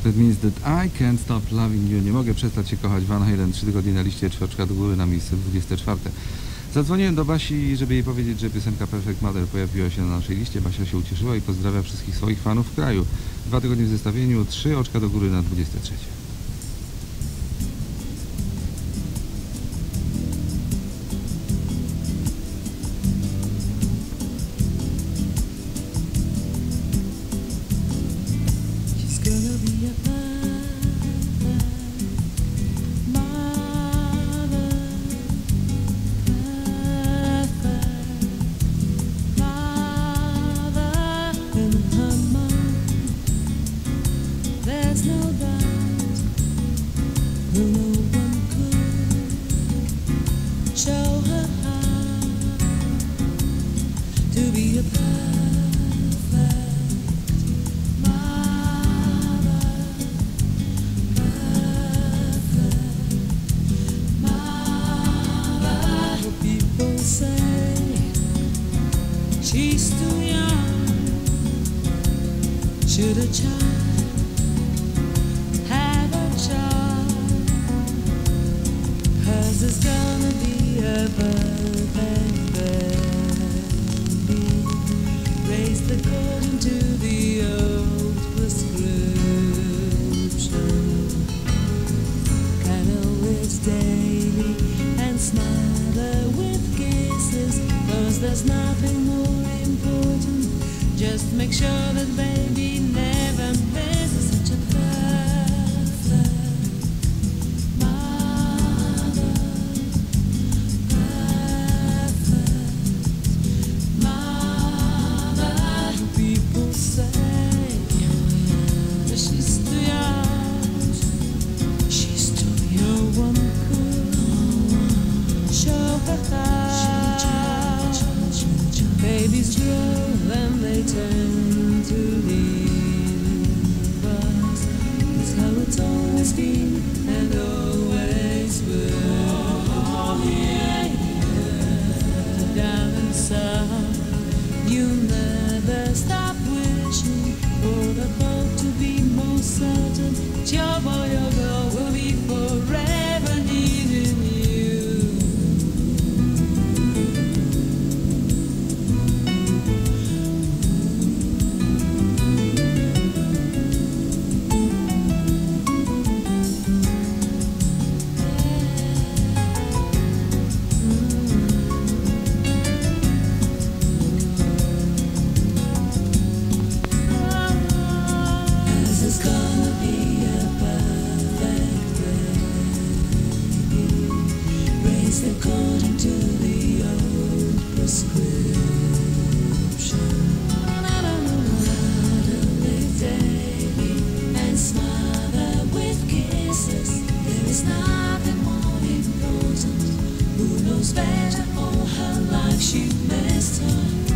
That means that I can't stop loving you. Nie mogę przestać się kochać. Van Halen, 3 tygodnie na liście, 4 do góry na miejsce 24. Zadzwoniłem do Basi, żeby jej powiedzieć, że piosenka Perfect Mother pojawiła się na naszej liście. Basia się ucieszyła i pozdrawia wszystkich swoich fanów w kraju. 2 tygodnie w zestawieniu, 3 oczka do góry na 23. She's too young. Should a child have a child? 'Cause it's gonna be a perfect baby, raised according to the old prescription. Cuddle with daily and smother with kisses, 'cause there's nothing more important. Just make sure that baby never misses such a perfect mother. Perfect mother. People say that she's too young. She's too young. No one could show her how. Babies grow and they tend to leave us. It's how it's always been and always will. Down inside, you never stop wishing for the thought to be more certain that your boy or girl will be forever needing you. According to the old prescription. Cuddle with daily and smother with kisses. There is nothing more important. Who knows better? All her life she missed her.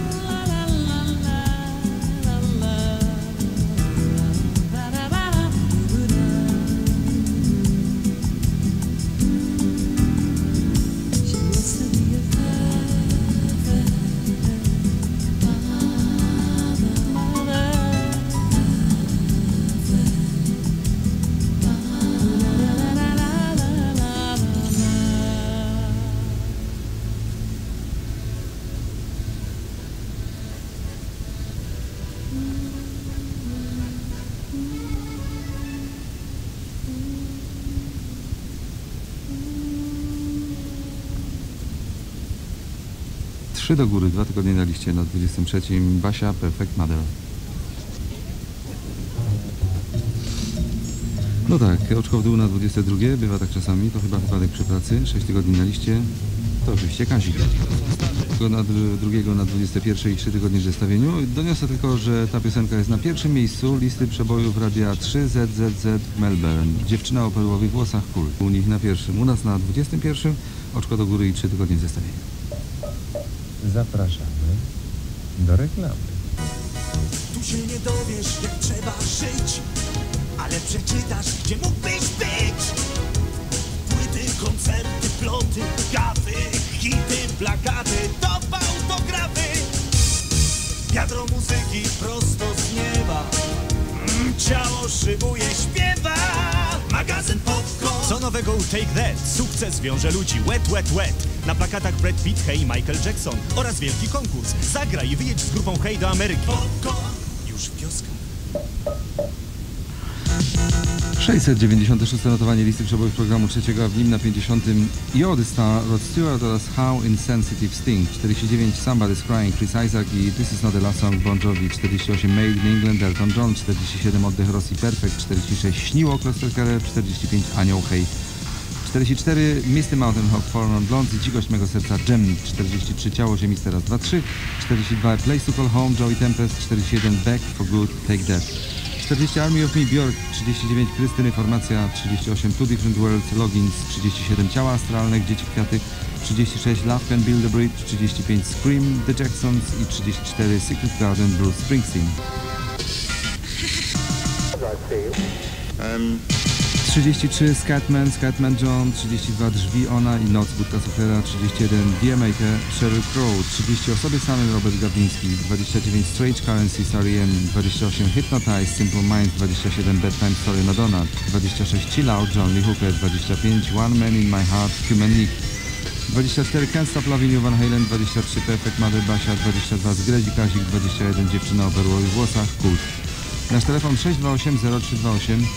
Trzy do góry, 2 tygodnie na liście na 23. Basia, Perfect Mother. No tak, oczko w dół na 22, bywa tak czasami, to chyba wypadek przy pracy. 6 tygodni na liście, to oczywiście Kazik. Drugiego na 21 i 3 tygodnie w zestawieniu. Doniosę tylko, że ta piosenka jest na pierwszym miejscu listy przebojów Radia 3 ZZZ Melbourne. Dziewczyna o perłowych włosach, kult. U nich na pierwszym, u nas na 21, oczko do góry i 3 tygodnie w zestawieniu. Zapraszamy do reklamy. Tu się nie dowiesz, jak trzeba żyć, ale przeczytasz, gdzie mógłbyś być. Płyty, koncerty, ploty, gawy, hity, plakaty, top autografy. Wiadro muzyki prosto z nieba, ciało szybuje śpiew. nowego Take That. Sukces wiąże ludzi wet, wet, wet. Na plakatach Brad Pitt, Hey, Michael Jackson oraz wielki konkurs. Zagraj i wyjedź z grupą Hey do Ameryki. Już w kioskach. 696 notowanie listy przebojów programu trzeciego, a w nim na 50. You're the Star, Rod Stewart oraz How Insensitive Sting. 49 Somebody's Crying, Chris Isaac i This Is Not The Last Song, Bon Jovi. 48 Made in England, Elton John. 47 Oddech Rosji, Perfect. 46 Śniło, Kloster Keller. 45 Anioł, Hej. 44 Misty Mountain Hawk, Fallen on Blondes i Dzikość mego serca, Gem. 43 Ciało ziemiste, raz, dwa, trzy. 42 A Place to Call Home, Joey Tempest. 41 Back for Good, Take That. 40 Army of Me, Björk. 39 Krystyny, Formacja. 38 Two Different Worlds, Logins. 37 Ciała astralne, Dzieci kwiaty. 36 Love Can Build a Bridge. 35 Scream, The Jacksons i 34 Secret Garden, Bruce Springsteen. 33 Scatman John, 32 Drzwi Ona i Noc Budka Suflera, 31 Diamaker, Sheryl Crow, 30 O sobie samym Robert Gabliński, 29 Strange Currency R.E.M., 28 Hypnotize Simple Minds, 27 Bedtime Story Madonna, 26 Chill Out John Lee Hooker, 25 One Man in My Heart Human League, 24 Can't Stop Loving You Van Halen, 23 Perfect Mother Basia, 22 Zgrezi Kazik, 21 Dziewczyna o perłowych włosach, Kult. Nasz telefon 628 0328.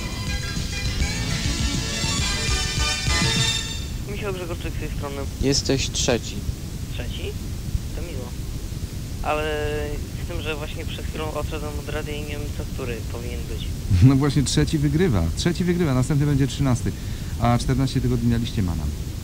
Michał Grzegorczyk z tej strony. Jesteś trzeci. Trzeci? To miło. Ale z tym, że właśnie przed chwilą odszedłem od radia i nie wiem co który powinien być. No właśnie trzeci wygrywa, następny będzie 13, a 14 tygodni na liście ma nam.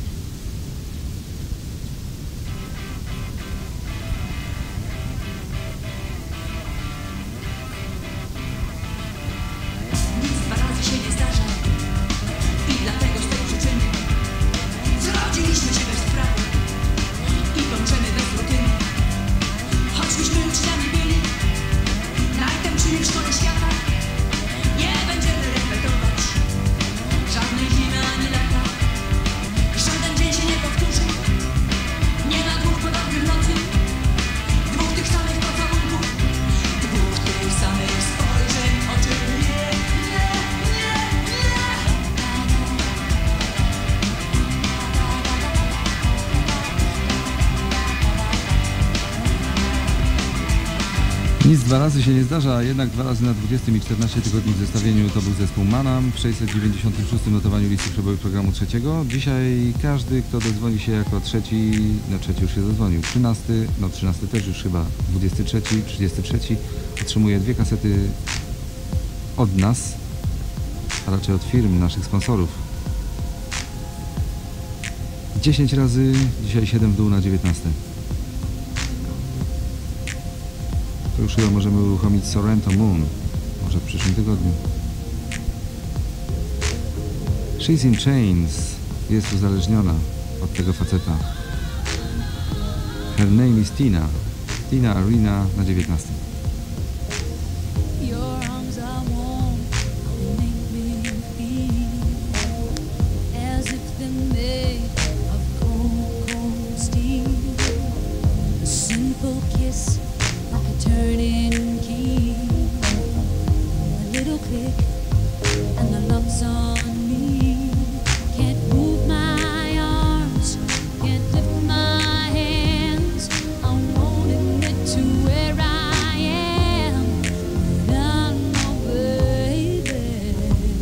Nic dwa razy się nie zdarza, a jednak 2 razy na 20 i 14 tygodni w zestawieniu to był zespół Manam w 696 notowaniu listy przebojów programu trzeciego. Dzisiaj każdy, kto dozwoni się jako trzeci, no trzeci już się dozwonił, 13, no 13 też już chyba, 23, 33 otrzymuje 2 kasety od nas, a raczej od firm, naszych sponsorów. 10 razy, dzisiaj 7 w dół na 19. To już chyba możemy uruchomić Sorrento Moon, może w przyszłym tygodniu. She's in Chains jest uzależniona od tego faceta. Her name is Tina. Tina Arena na 19. Your arms are warm, they make me feel as if they're made of cold, cold steel. A simple kiss, like a turning key. A little click, and the love's on me. Can't move my arms, can't lift my hands. I'm holding it to where I am. But I'm no baby.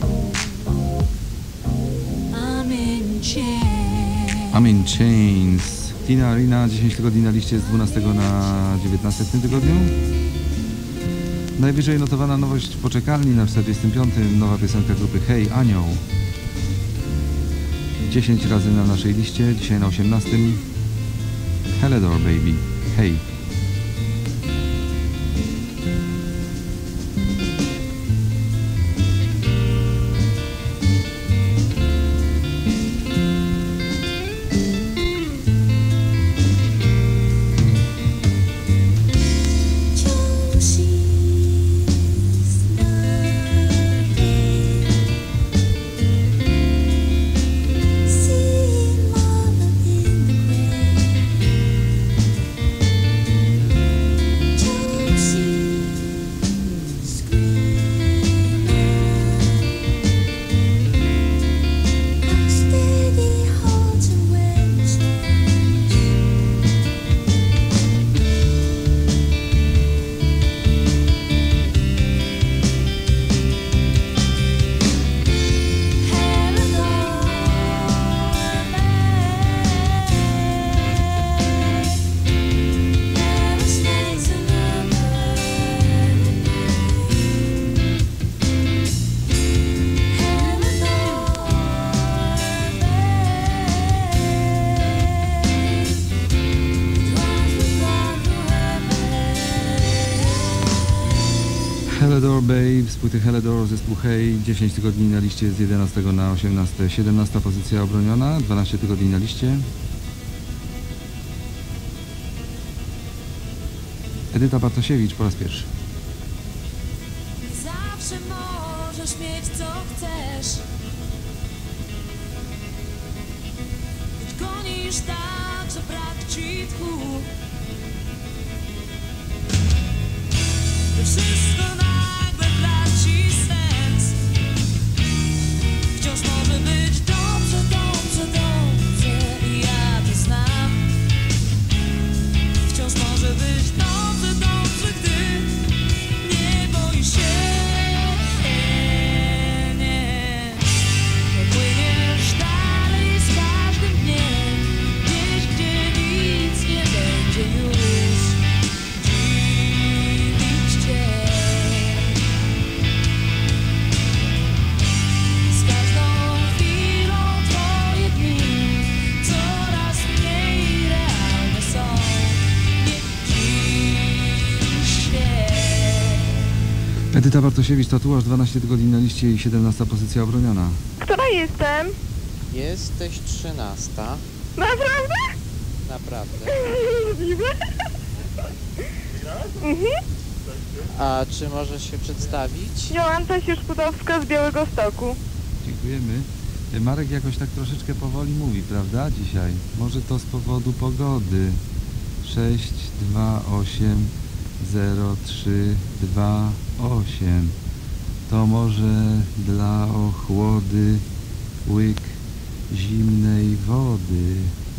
I'm in chains. I'm in Chains. Tina Arena 10 tygodni na liście z 12 na 19 w tym tygodniu. Najwyżej notowana nowość w poczekalni na 45. Nowa piosenka grupy Hej, Anioł. 10 razy na naszej liście, dzisiaj na 18. Hellador Baby, Hej. Hellador Babe z płyty Hellador, zespół Hey, 10 tygodni na liście z 11 na 18, 17 pozycja obroniona, 12 tygodni na liście. Edyta Bartosiewicz po raz pierwszy. Zawsze możesz mieć co chcesz, choć gonisz tak, że brak ci tchu. Gdy wszystko nagle traci sens, wciąż może być dobrze, dobrze, dobrze i ja to znam. Wciąż może być dobrze, dobrze, gdy nie boisz się, nie. Płyniesz dalej z każdym dniem, gdzieś, gdzie nic nie będzie już dziwić cię. Z każdą chwilą twoje dni coraz mniej realne są. Nie dziwisz się. Edyta Bartosiewicz, Tatuaż, 12 tygodni na liście i 17 pozycja obroniona. Która jestem? Jesteś 13. Naprawdę? Naprawdę. Możliwe? A czy możesz się przedstawić? Jolanta Sierzpudowska z Białegostoku. Dziękujemy. Marek jakoś tak troszeczkę powoli mówi, prawda, dzisiaj? Może to z powodu pogody. 6, 2, 8, 0, 3, 2, 8. To może dla ochłody łyk zimnej wody.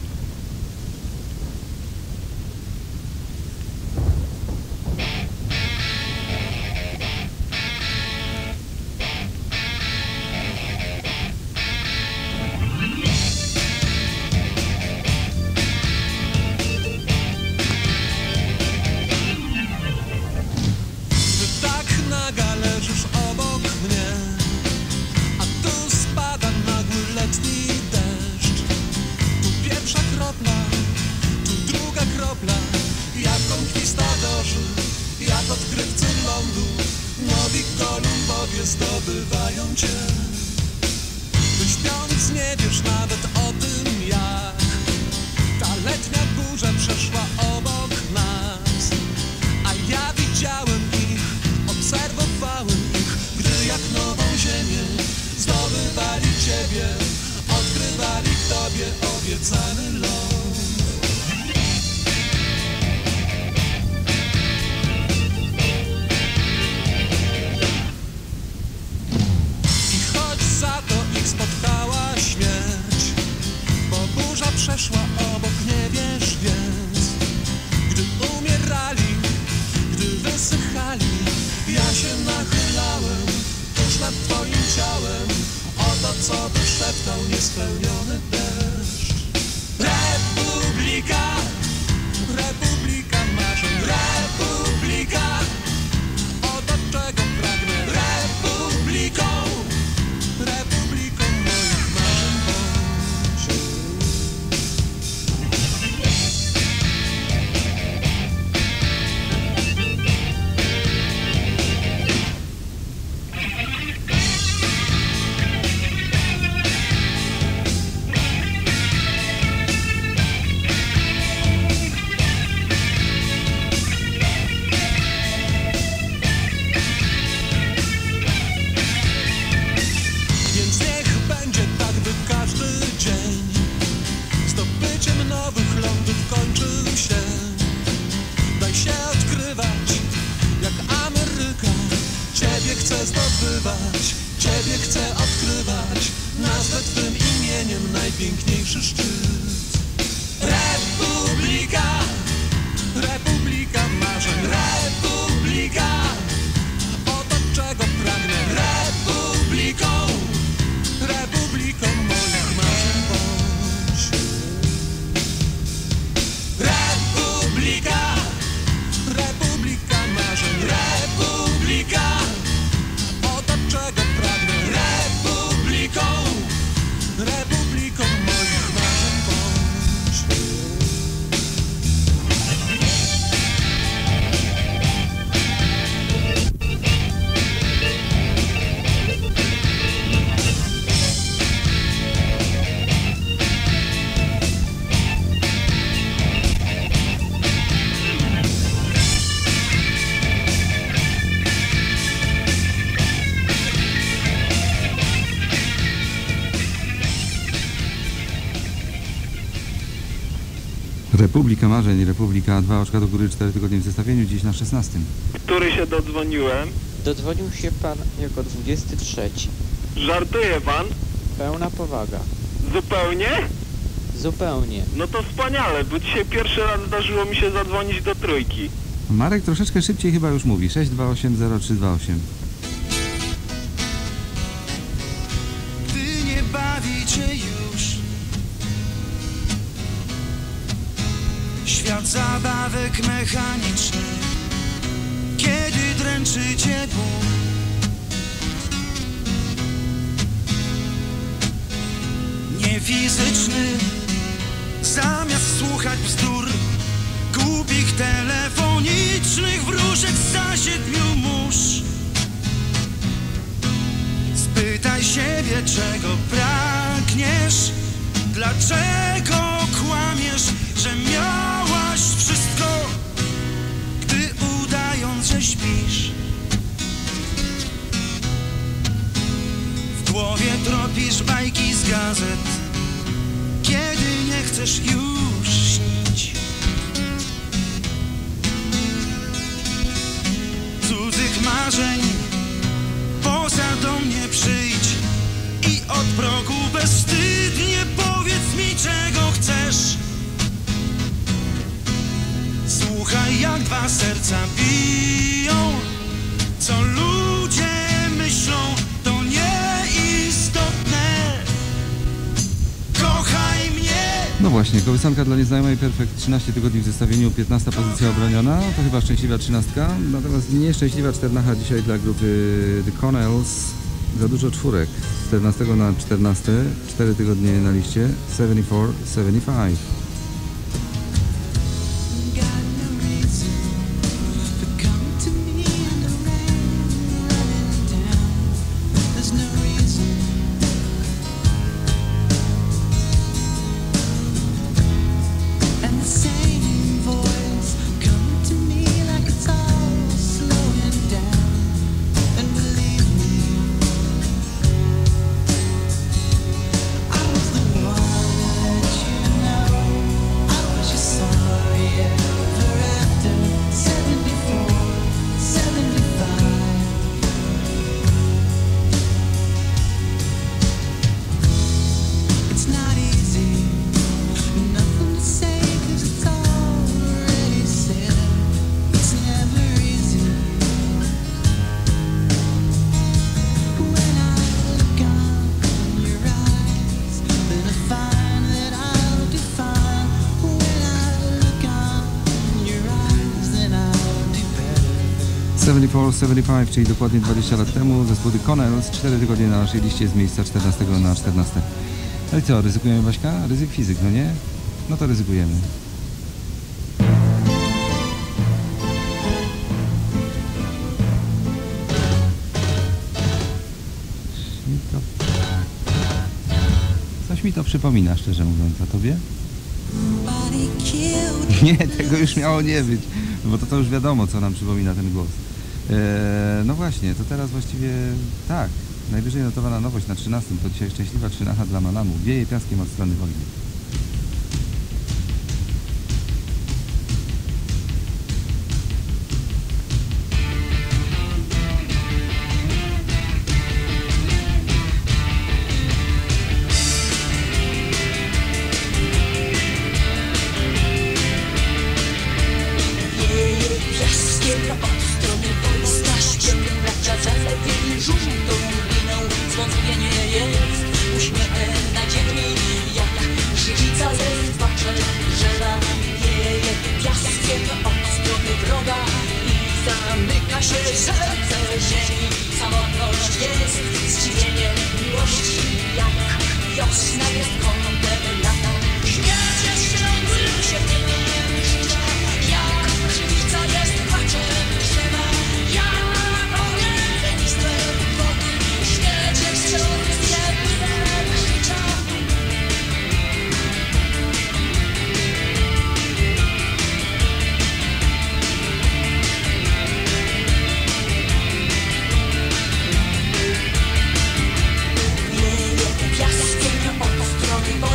Tak naga leżysz obok mnie, a tu spada nagły letni deszcz. Tu pierwsza kropla, tu druga kropla, jak konkwistadorzy, jak odkrywcy lądu. Nowi Kolumbowie zdobywają cię. Ty śpiąc nie wiesz nawet o tym, jak ta letnia burza przeszła obok nas. A ja widziałem ich, obserwowałem ich, gdy jak nową ziemię zdobywali ciebie, odkrywali w tobie obiecany ląd. I choć za to ich spotkała śmierć, bo burza przeszła obok, nie wiesz więc, gdy umierali, gdy wysychali, ja się nachylałem tuż nad twoim ciałem, o to co wyszeptał niespełniony deszcz. Republika, republika marzeń, republika, oto czego pragnę. Republiką, republiką moich marzeń bądź. Więc niech będzie tak, by każdy dzień zdobyciem nowych lądów kończył się. Daj się odkrywać jak Ameryka. Ciebie chcę zdobywać, ciebie chcę odkrywać. Nazwę twym imieniem najpiękniejszy szczyt. Republika, republika marzeń, republika, oto czego pragnę. Republiką, republiką moich marzeń bądź. Republika, republika marzeń, republika, oto czego pragnę. Republiką, republiką moich marzeń bądź. Republika Marzeń, Republika 2 oczka do góry, 4 tygodnie w zestawieniu, dziś na 16. Który się dodzwoniłem? Dodzwonił się pan jako 23. Żartuje pan? Pełna powaga. Zupełnie? Zupełnie. No to wspaniale, bo dzisiaj pierwszy raz zdarzyło mi się zadzwonić do trójki. Marek troszeczkę szybciej chyba już mówi, 6280328. Gdy nie bawi cię już świat zabawek mechanicznych, kiedy dręczy cię ból, nie fizyczny, zamiast słuchać bzdur, głupich telefonicznych wróżek za 7 mórz. Spytaj siebie, czego pragniesz, dlaczego kłamiesz, że miałaś wszystko, gdy udając, że śpisz. W głowie tropisz bajki z gazet, kiedy nie chcesz już śnić. Cudzych marzeń poza do mnie przyjdź i od progu bezwstydnie powiedz mi, czego chcesz. Słuchaj, jak 2 serca biją, co ludzie myślą, to nieistotne. Kochaj mnie. No właśnie, kołysanka dla nieznajomej Perfekt, 13 tygodni w zestawieniu, 15 pozycja obroniona, to chyba szczęśliwa 13, natomiast nieszczęśliwa 14 dzisiaj dla grupy The Connells, za dużo czwórek, z 14 na 14, 4 tygodnie na liście, 74-75. ...74-75, czyli dokładnie 20 lat temu, zespół The Connells, 4 tygodnie na naszej liście z miejsca 14 na 14. No i co, ryzykujemy, Baśka? Ryzyk fizyk, no nie? No to ryzykujemy. Coś mi to przypomina, szczerze mówiąc, a tobie? Nie, tego już miało nie być, bo to już wiadomo, co nam przypomina ten głos. No właśnie, to teraz właściwie tak, najwyżej notowana nowość na 13, to dzisiaj szczęśliwa 13 dla Manamu, wieje piaskiem od strony wojny. Piaskiem od strony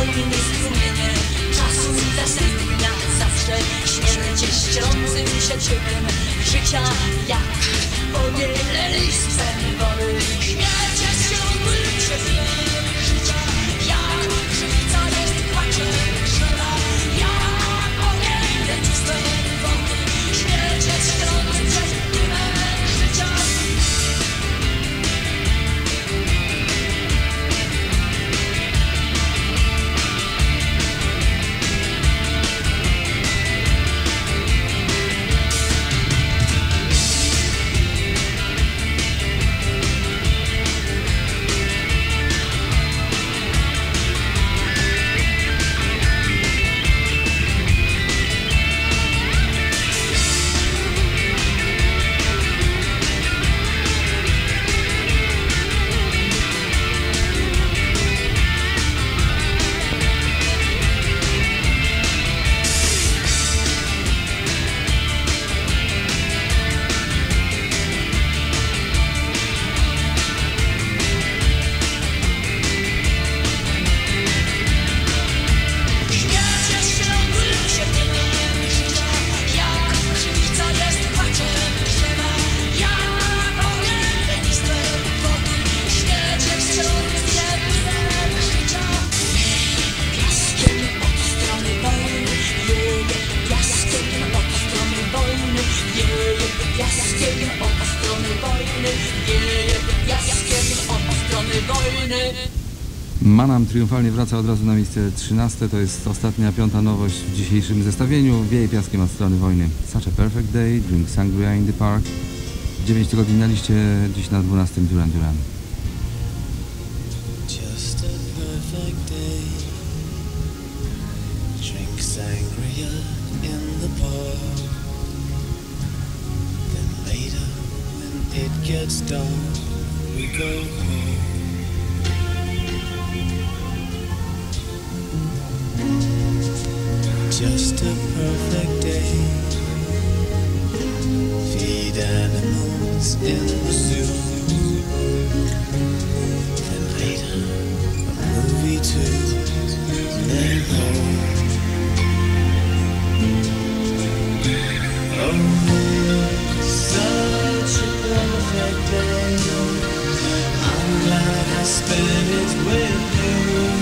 przyjacielem życia, jak o wiele listwem wody. Śmierć jest ciągłym przebiegiem życia, jak żywica jest płaczem drzewa, jak ogień lęcistwem wody. Śmierć jest ciągłym przebiegiem życia. Manam triumfalnie wraca od razu na miejsce 13. To jest ostatnia, piąta nowość w dzisiejszym zestawieniu. Wieje piaskiem od strony wojny. Such a perfect day, drink sangria in the park. 9 tygodni na liście, dziś na 12. Duran Duran. Just a perfect day. Drink sangria in the park. Then later, when it gets dark, we go home. Just a perfect day. Feed animals in the zoo. Then later, a movie too. Then home. Oh, such a perfect day. I'm glad I spent it with you.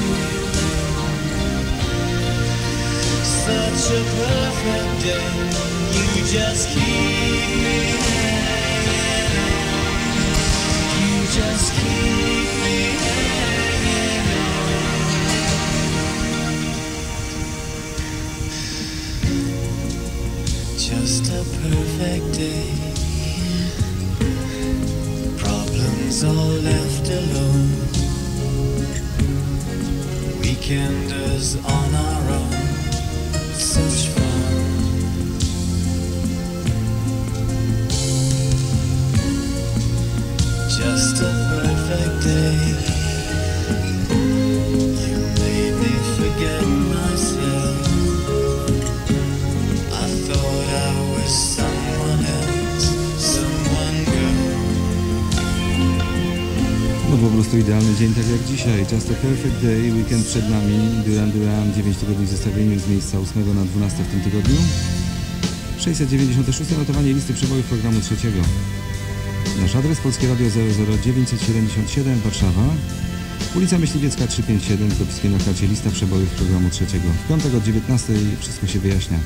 Such a perfect day, you just keep me hanging on. You just keep me hanging on. Just a perfect day. Problems all left alone. Weekenders on our own. Such fun. Just a perfect day. You made me forget myself. I thought I was someone else, someone good. No po prostu idealny dzień, tak jak dzisiaj. Just a perfect day, weekend przed nami. Duran Duran, 9 tygodni w zestawieniu z miejsca 8 na 12 w tym tygodniu. 696 notowanie listy przebojów programu trzeciego. Nasz adres Polskie Radio 00977 Warszawa. Ulica Myśliwiecka 357 z dopiskiem na karcie lista przebojów programu trzeciego. W piątek od 19 wszystko się wyjaśnia.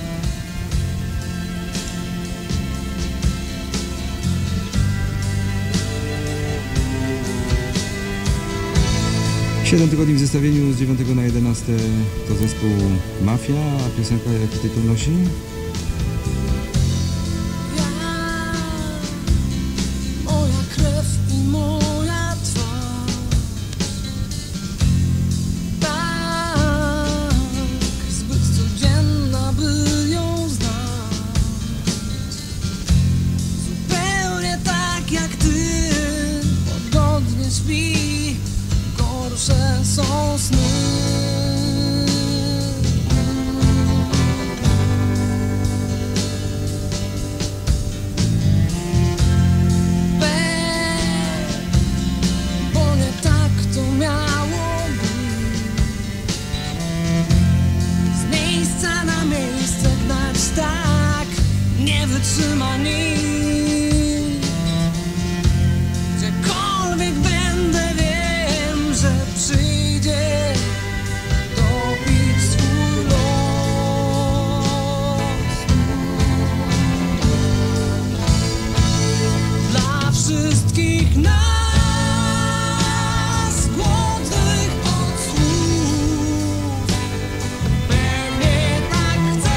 Siedem tygodni w zestawieniu z 9 na 11 to zespół Mafia, a piosenka jaki tytuł nosi? Moja krew i moja twarz. Tak, zbyt codzienna, by ją znać. Zupełnie tak jak ty, pogodnie śpi. Gorsze są sny. Bo nie tak to miało być. Z miejsca na miejsce gnać tak. goni. Gdziekolwiek będę, wiem, że przyjdzie topić swój los. Dla wszystkich nas, głodnych od słów, pewnie tak chce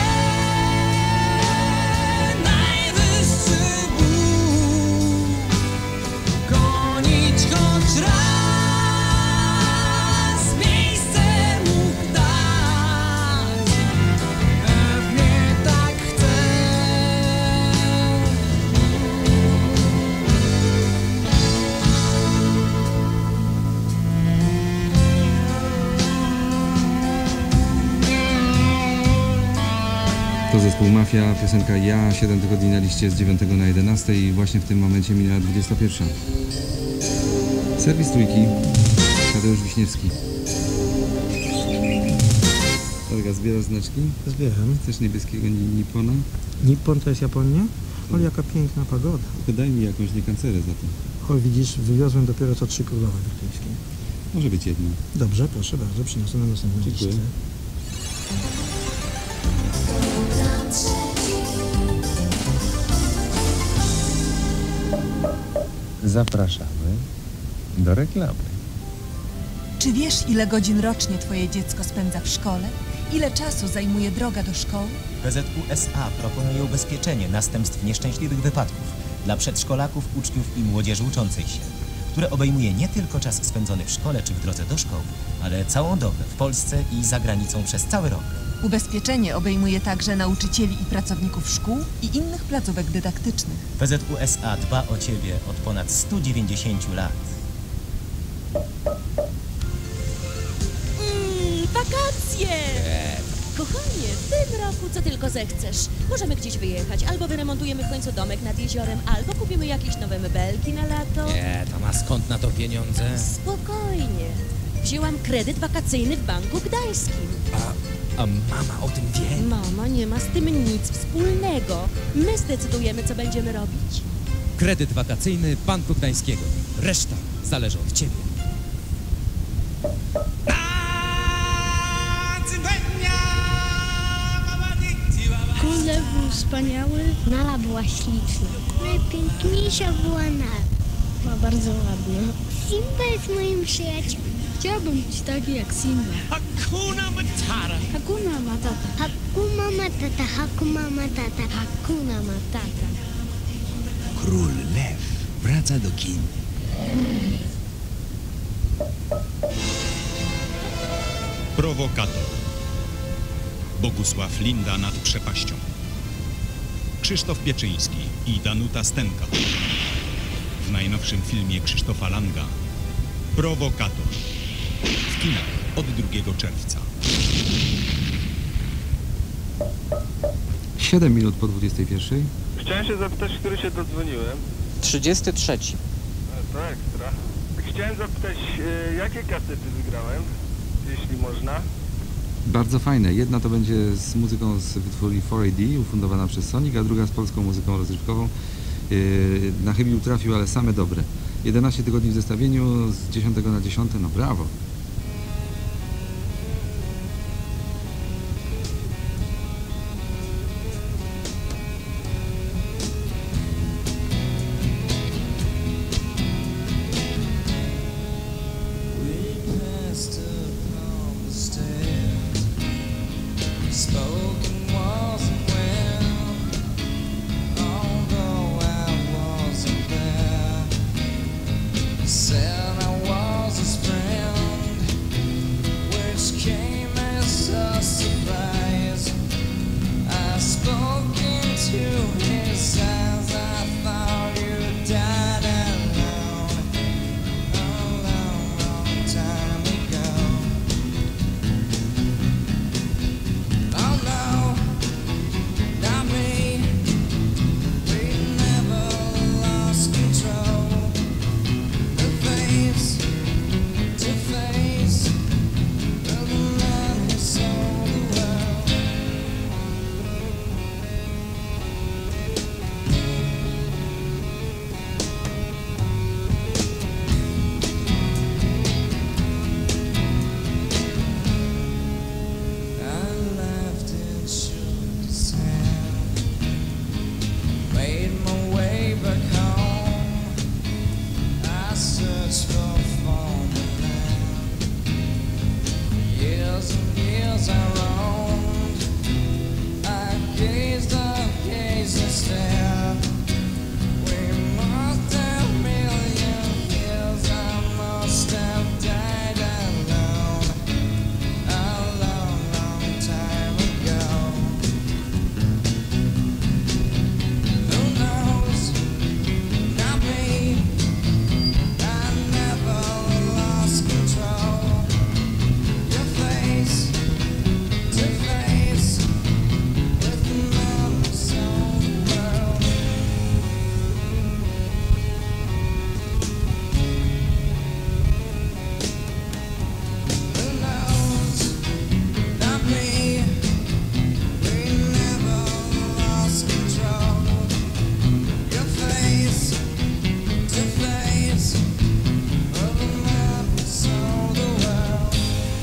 najwyższy Bóg. Gonić choć raz, miejsce mógł dać, pewnie tak chce. To zespół Mafia, piosenka Ja, 7 tygodni na liście z 9 na 11 i właśnie w tym momencie minęła 21. Serwis Trójki, Tadeusz Wiśniewski. Olga, zbierasz znaczki? Zbieram. Chcesz niebieskiego Nippona? Nippon to jest Japonia? Ale jaka piękna pogoda. Tylko daj mi jakąś niekancerę za to. O, widzisz, wywiozłem dopiero co 3 królowe brytyjskie. Może być jedna. Dobrze, proszę bardzo, przyniosę na następną Dziękuję. listę. Zapraszamy do reklamy. Czy wiesz, ile godzin rocznie twoje dziecko spędza w szkole? Ile czasu zajmuje droga do szkoły? PZU SA proponuje ubezpieczenie następstw nieszczęśliwych wypadków dla przedszkolaków, uczniów i młodzieży uczącej się, które obejmuje nie tylko czas spędzony w szkole czy w drodze do szkoły, ale całą dobę w Polsce i za granicą przez cały rok. Ubezpieczenie obejmuje także nauczycieli i pracowników szkół i innych placówek dydaktycznych. PZU SA dba o Ciebie od ponad 190 lat. Wakacje! Kochanie, w tym roku co tylko zechcesz. Możemy gdzieś wyjechać, albo wyremontujemy w końcu domek nad jeziorem, albo kupimy jakieś nowe mebelki na lato. Nie, to ma skąd na to pieniądze? Spokojnie. Wzięłam kredyt wakacyjny w Banku Gdańskim. A mama o tym wie? Mama nie ma z tym nic wspólnego. My zdecydujemy, co będziemy robić. Kredyt wakacyjny Banku Gdańskiego. Reszta zależy od Ciebie. Król był wspaniały, Nala była śliczna. Najpiękniejsza była Nala. Była bardzo ładna. Simba jest moim przyjacielem. Chciałbym być taki jak Simba. Hakuna Matata. Hakuna Matata. Hakuna Matata. Hakuna Matata. Hakuna Matata. Król Lew wraca do kin. Prowokator. Bogusław Linda nad przepaścią. Krzysztof Pieczyński i Danuta Stenka. W najnowszym filmie Krzysztofa Langa Prowokator. W kinach od 2 czerwca. 7 minut po 21. Chciałem się zapytać, który się dodzwoniłem. 33. To ekstra. Chciałem zapytać, jakie kasety wygrałem, jeśli można. Bardzo fajne. Jedna to będzie z muzyką z wytwórni 4AD, ufundowana przez Sonic, a druga z polską muzyką rozrywkową. Na chybił trafił, ale same dobre. 11 tygodni w zestawieniu, z 10 na 10, no brawo. Spoken wasn't well, although I wasn't there. Said I was his friend, which came as a surprise. I spoke into his eyes, I thought you died alone, a long, long time ago. Oh no. as I roamed. I gazed and stared. We must have million years. I must have died alone a long, long time ago. Who knows? Not me. I never lost control. Your face to face with another soul world. Who knows? Not me. We never lost control. Your face to face with another soul the world.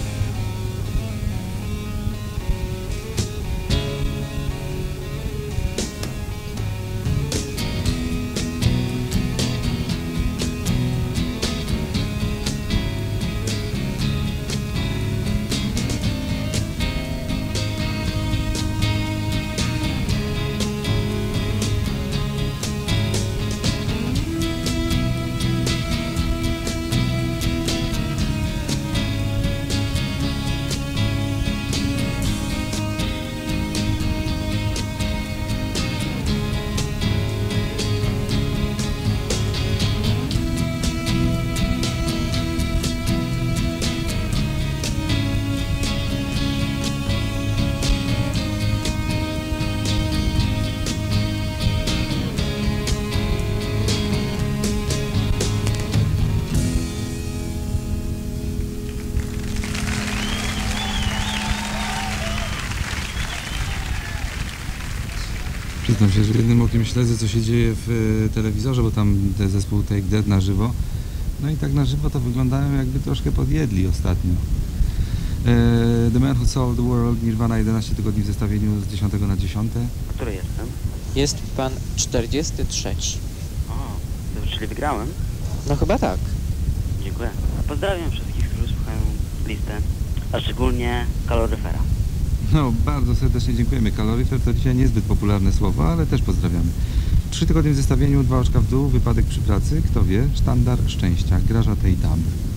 Przyznam się, że jednym okiem śledzę, co się dzieje w telewizorze, bo tam ten zespół Take That na żywo. No i tak na żywo to wyglądają, jakby troszkę podjedli ostatnio. The Man Who Sold the World, Nirvana, 11 tygodni w zestawieniu z 10 na 10. Który jestem? Jest pan 43. O, to czyli wygrałem? No chyba tak. Dziękuję. Pozdrawiam wszystkich, którzy słuchają listy, a szczególnie kaloryfera. No, bardzo serdecznie dziękujemy. Kaloryfer to dzisiaj niezbyt popularne słowo, ale też pozdrawiamy. 3 tygodnie w zestawieniu, 2 oczka w dół, wypadek przy pracy, kto wie, sztandar szczęścia, Graża tej tam.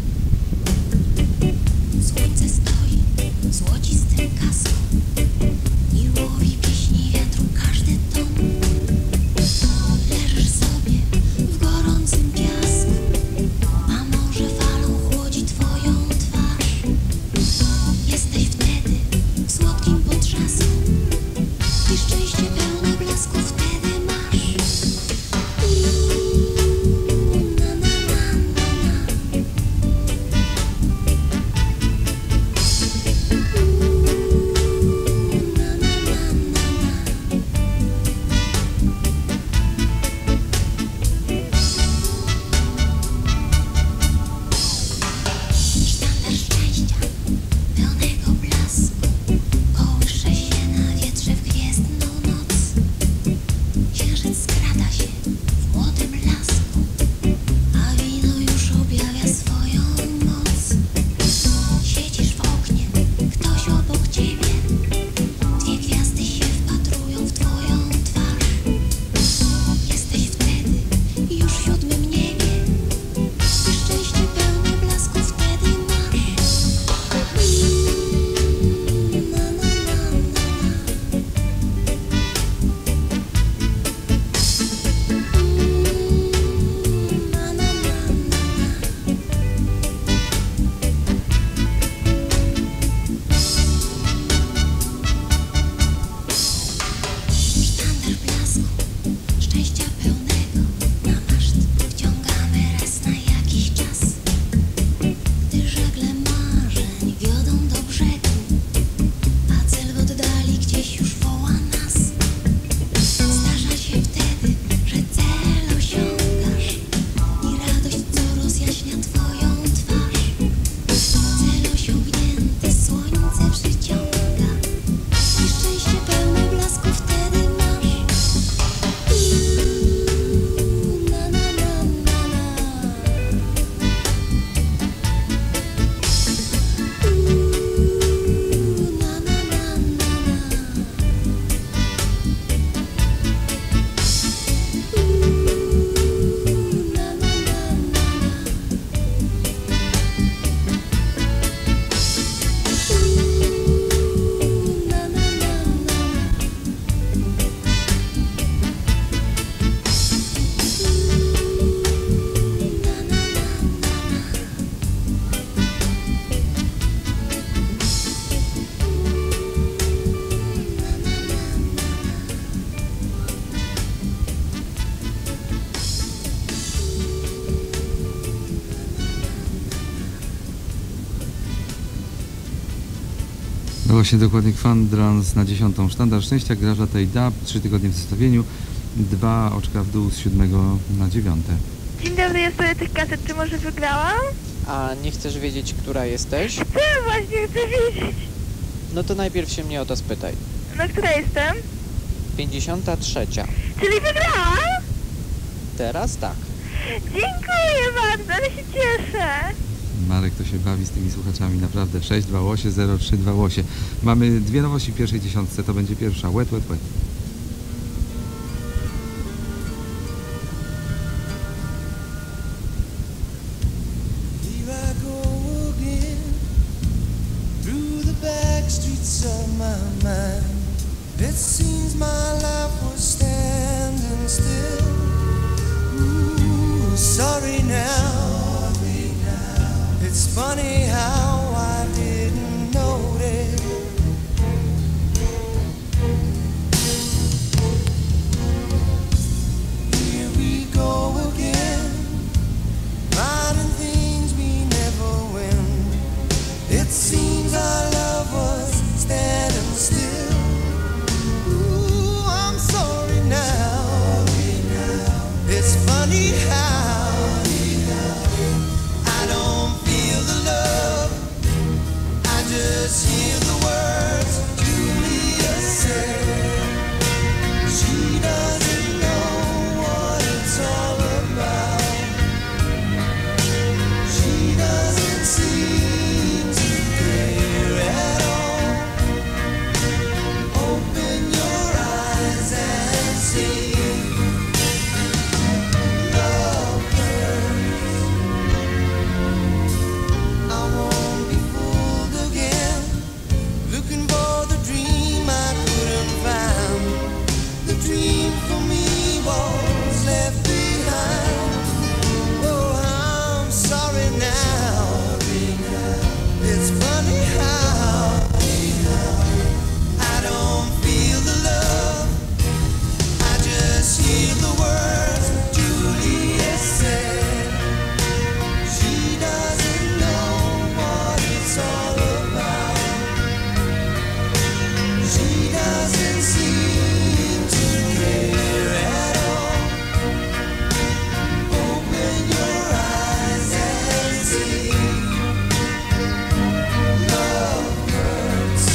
Słońce stoi złocistym kaską i łowi pieśni wiatru każdy ton. Leżysz sobie w gorącym piasku, a morze falą chłodzi twoją twarz. Jesteś wtedy w słodkim potrzasku i szczęście pełne blasku wtedy masz. Na, na, na, na, na. No właśnie dokładnie Kwandrans na 10. Sztandar Szczęścia, Garaża tej Dub, 3 tygodnie w zestawieniu, 2 oczka w dół z 7 na 9. Dzień dobry, ja sobie tych kaset, czy może wygrałam? A nie chcesz wiedzieć, która jesteś? Chcę, właśnie chcę wiedzieć. No to najpierw się mnie o to spytaj. Na której jestem? 53. Czyli wygrałam? Teraz tak. Dziękuję bardzo, ale się cieszę. Marek to się bawi z tymi słuchaczami, naprawdę. 628 0328. Mamy 2 nowości w pierwszej dziesiątce, to będzie pierwsza. Wet, wet, wet. Here I go again through the back streets of my mind. It seems my life was standing still. Ooh, sorry now. It's funny how I didn't notice. Here we go again, finding things we never win. It seems our love was standing still. Ooh, I'm sorry now. It's funny how I don't feel the love. I just hear the words Julia said. She doesn't know what it's all about. She doesn't seem to care at all. Open your eyes and see. Love hurts. I won't be fooled again, looking for the dream I couldn't find. The dream for me was left behind. Oh, I'm sorry now. It's funny how I don't feel the love. I just hear the words Julia said. She doesn't know what it's all about. She doesn't seem to care at all. Open your eyes and see. Love hurts.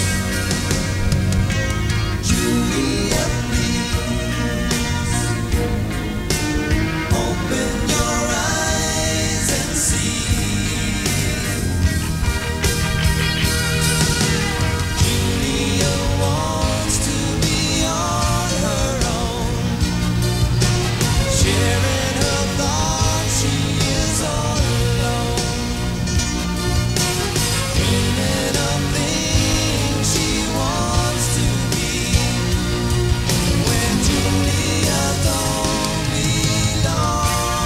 Julia, please. Open your eyes and see. Julia wants to be on her own, sharing her thoughts. She is all alone, dreaming of things she wants to be. When Julia don't belong.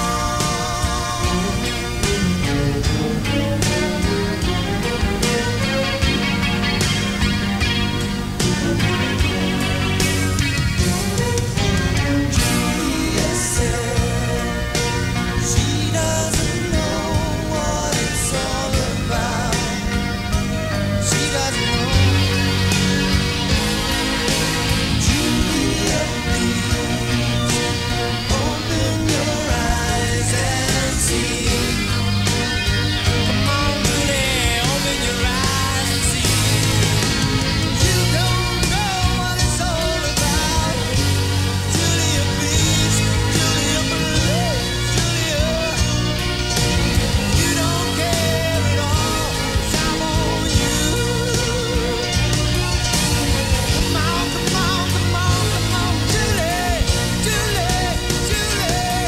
Julia said she doesn't know what it's all about. She doesn't know. Julia, please open your eyes and see. Come on, Julie, open your eyes and see. You don't know what it's all about. Julia, please, Julia, please, Julia. You don't care at all, 'cause I'm on you. Come on, come on, come on, come on, Julie, Julie, Julie.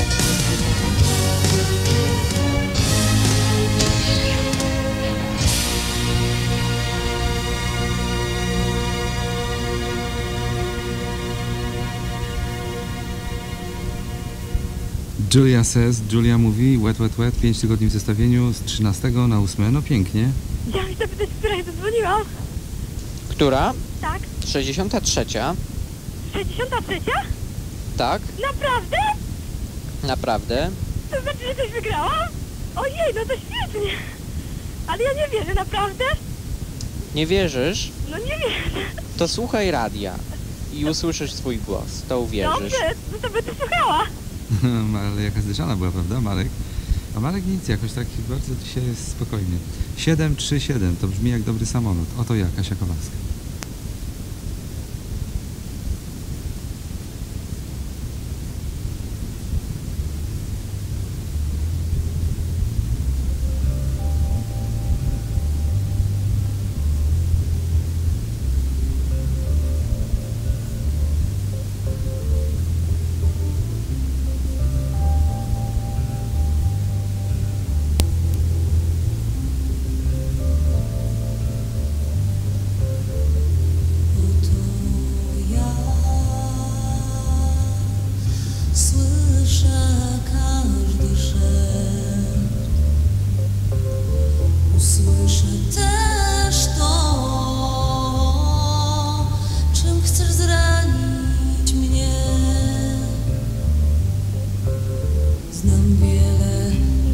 Julia says, Julia mówi, wet, wet, wet, 5 tygodni w zestawieniu z 13 na 8. No pięknie. Chciałam się zapytać, która ja zadzwoniłam. Która? Tak? 63. 63? Tak, Naprawdę? naprawdę. To znaczy, że coś wygrałam? Ojej, no to świetnie. Ale ja nie wierzę, naprawdę? Nie wierzysz? No nie wiem. To słuchaj radia i usłyszysz swój głos. To uwierzysz. Dobrze, no to będę słuchała. Ale jaka zdyszana była, prawda, Marek? A Marek nic, jakoś tak bardzo dzisiaj jest spokojnie. 737, to brzmi jak dobry samolot. Oto ja, Kasia Kowalska. Słyszę każdy szept, usłyszę też to, czym chcesz zranić mnie. Znam wiele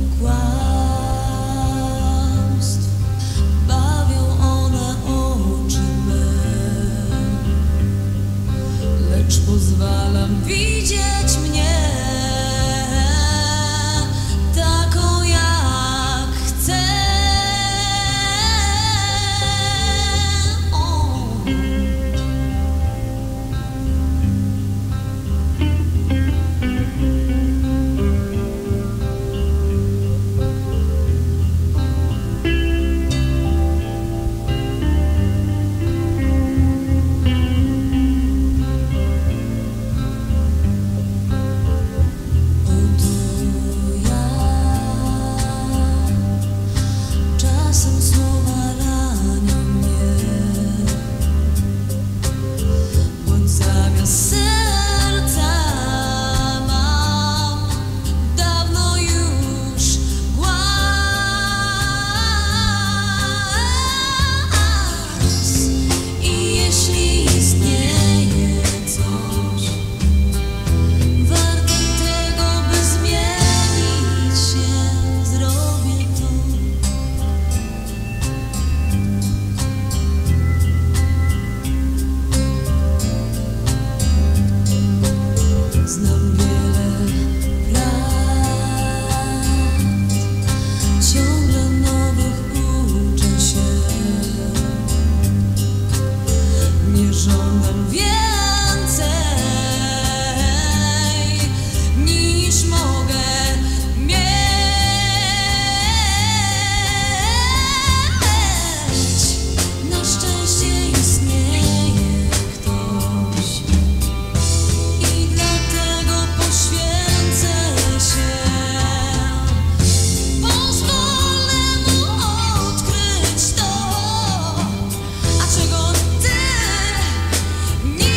kłamstw, bawią one oczy me, lecz pozwalam widzieć mnie taką jak chcę. Czasem słowa ranią mnie, bądź zamiast serca mam dawno już głaz. I jeśli istnieje coś warte tego, by zmienić się, zrobię to. Znam wiele prawd, ciągle nowych uczę się. Nie żądam więcej niż mogę mieć. Na szczęście istnieje ktoś i dlatego poświęcę się. Pozwolę mu odkryć to, a czego ty nie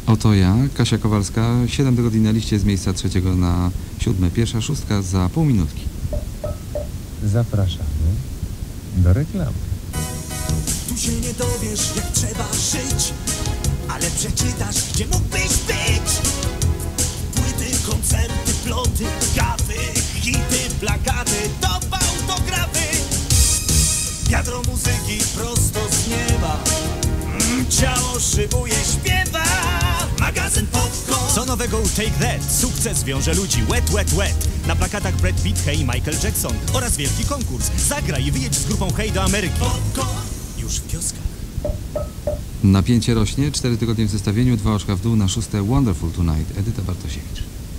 Oto ja, Kasia Kowalska, 7 tygodni na liście z miejsca 3 na 7. Pierwsza szóstka za pół minutki. Zapraszamy do reklamy. Tu się nie dowiesz, jak trzeba żyć, ale przeczytasz, gdzie mógłbyś być. Płyty, koncerty, ploty, gawy, hity, plakaty, top autografy. Wiadro muzyki prosto z nieba, ciało szybuje, śpiewa. Magazyn Popcorn. Co nowego u Take That? Sukces wiąże ludzi. Wet, wet, wet. Na plakatach Brad Pitt, Hey i Michael Jackson. Oraz wielki konkurs. Zagraj i wyjedź z grupą Hey do Ameryki. Popcorn już w kioskach. Napięcie rośnie, 4 tygodnie w zestawieniu, 2 oczka w dół na 6. Wonderful Tonight. Edyta Bartosiewicz.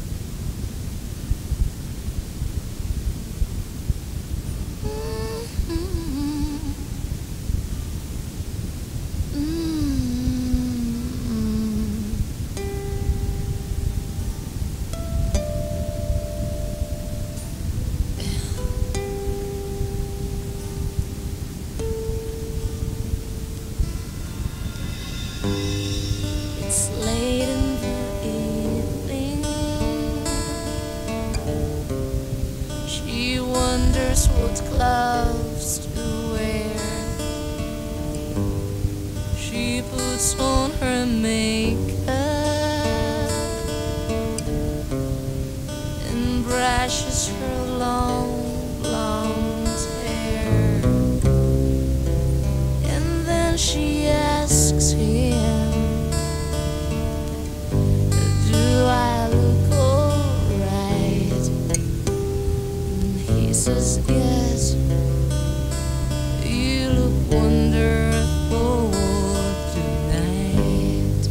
It's late in the evening. She wonders what gloves to wear. She puts on her makeup and brushes her long blonde hair. And then she asks him, do I look alright? And he says yes, you look wonderful tonight.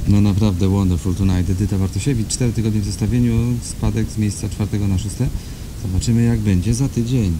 No naprawdę Wonderful Tonight. Edyta Bartosiewicz, 4 tygodnie w zestawieniu, spadek z miejsca 4 na 6. Zobaczymy jak będzie za tydzień.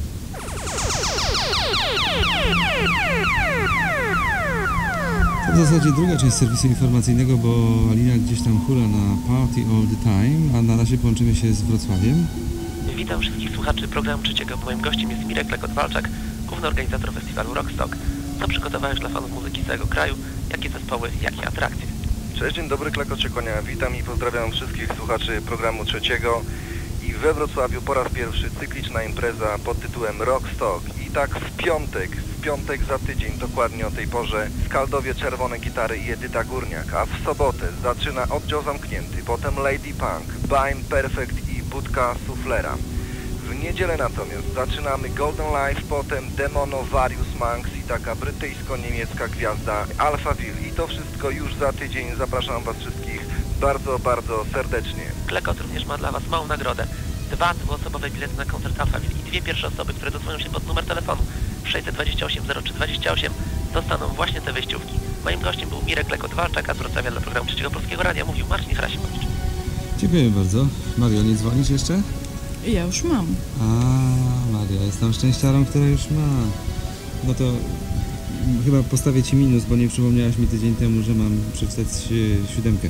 To w zasadzie druga część serwisu informacyjnego, bo Alina gdzieś tam hula na Party All The Time, a na razie połączymy się z Wrocławiem. Witam wszystkich słuchaczy programu trzeciego. Moim gościem jest Mirek Lekot-Walczak, główny organizator festiwalu Rockstock. Co przygotowałeś dla fanów muzyki z całego kraju? Jakie zespoły, jakie atrakcje? Cześć, dzień dobry, Klekocie Konia. Witam i pozdrawiam wszystkich słuchaczy programu trzeciego. I we Wrocławiu po raz pierwszy cykliczna impreza pod tytułem Rockstock. I tak w piątek za tydzień, dokładnie o tej porze, Skaldowie Czerwone Gitary i Edyta Górniak, a w sobotę zaczyna Oddział Zamknięty, potem Lady Punk, Bime Perfect i Budka Suflera. W niedzielę natomiast zaczynamy Golden Life, potem Demono, Various Monks i taka brytyjsko-niemiecka gwiazda Alphaville. I to wszystko już za tydzień. Zapraszam Was wszystkich bardzo, bardzo serdecznie. Klekot również ma dla Was małą nagrodę. 2 dwuosobowe bilety na koncert Alphaville i 2 pierwsze osoby, które dodzwonią się pod numer telefonu 628 0328 dostaną właśnie te wejściówki. Moim gościem był Mirek Lekot-Walczak, a z Wrocławia dla programu Trzeciego Polskiego Radia mówił Marcin Hrasimowicz. Dziękuję bardzo. Mario, nie dzwonisz jeszcze? Ja już mam. A, Maria, jestem szczęściarą, która już ma. No to chyba postawię Ci minus, bo nie przypomniałaś mi tydzień temu, że mam przeczytać 7.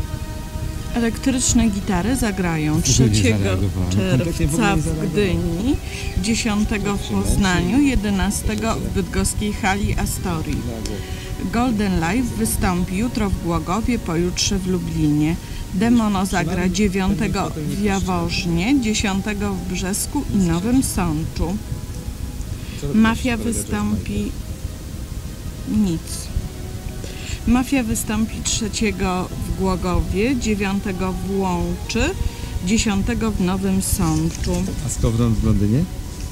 Elektryczne gitary zagrają 3 czerwca w Gdyni, 10 w Poznaniu, 11 w bydgoskiej hali Astorii. Golden Life wystąpi jutro w Głogowie, pojutrze w Lublinie. Demono zagra 9 w Jaworznie, 10 w Brzesku i Nowym Sączu. Mafia wystąpi... nic. Mafia wystąpi 3 w Głogowie, 9 w Łączy, 10 w Nowym Sączu. A Skowron w Londynie?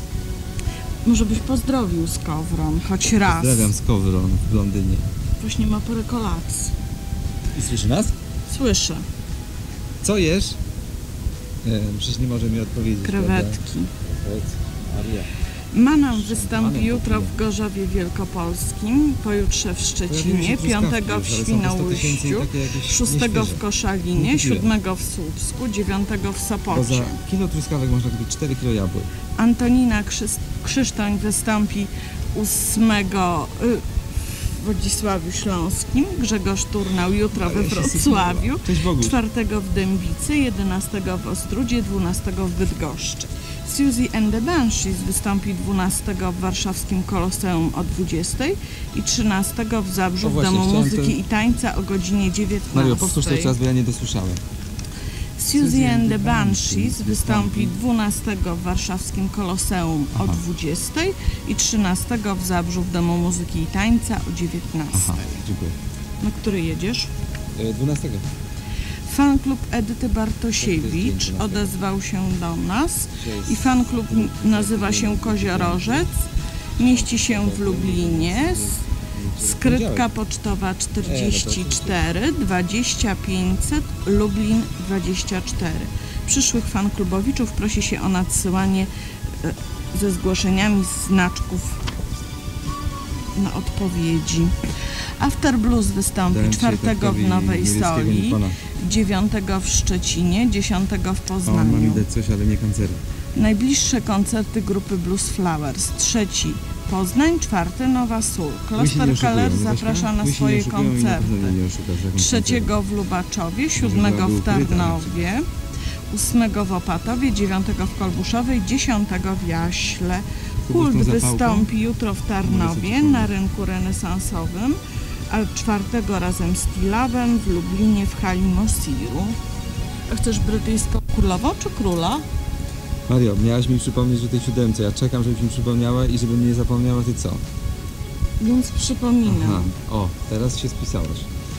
Może byś pozdrowił Skowron, choć raz. Pozdrawiam Skowron w Londynie. Właśnie ma porę kolacji. I słyszy nas? Słyszę. Co jesz? Przecież nie może mi odpowiedzieć. Krewetki. Maria. Manam wystąpi jutro w Gorzowie Wielkopolskim, pojutrze w Szczecinie, 5 w Świnoujściu, 6 w Koszalinie, 7 w Słupsku, 9 w Sopocie. Za kilo truskawek można kupić 4 kilo jabłek. Antonina Krzysztoń wystąpi 8 w Wodzisławiu Śląskim, Grzegorz Turnał jutro we Wrocławiu, 4 w Dębicy, 11 w Ostródzie, 12 w Bydgoszczy. Susie and the Banshees wystąpi 12 w warszawskim Koloseum o 20 i 13 w Zabrzu w Domu Muzyki i Tańca o godzinie 19. Mario, powtórz to czas, bo ja nie dosłyszałem. Susie and the Banshees wystąpi 12 w warszawskim Koloseum o 20 i 13 w Zabrzu w Domu Muzyki i Tańca o 19. Aha, dziękuję. Na który jedziesz? 12. Fanklub Edyty Bartosiewicz odezwał się do nas i fanklub nazywa się Koziorożec, mieści się w Lublinie, skrytka pocztowa 44 20500 Lublin 24. Przyszłych fanklubowiczów prosi się o nadsyłanie ze zgłoszeniami znaczków na odpowiedzi. After Blues wystąpi 4 w Nowej Soli, 9 w Szczecinie, 10 w Poznaniu. Mam widać coś, ale nie koncerty. Najbliższe koncerty grupy Blues Flowers. 3 Poznań, 4 Nowa Sól. Kloster Keller zaprasza na swoje koncerty. 3 w Lubaczowie, 7 w Tarnowie, 8 w Opatowie, 9 w Kolbuszowej, 10 w Jaśle. Kult wystąpi jutro w Tarnowie na rynku renesansowym, a 4 razem z Tilawem w Lublinie w hali Mosiru. A chcesz brytyjską królową czy króla? Mario, miałaś mi przypomnieć o tej 7. Ja czekam, żebyś mi przypomniała i żebym nie zapomniała, ty co? Więc przypominam. Aha. O, teraz się spisałaś.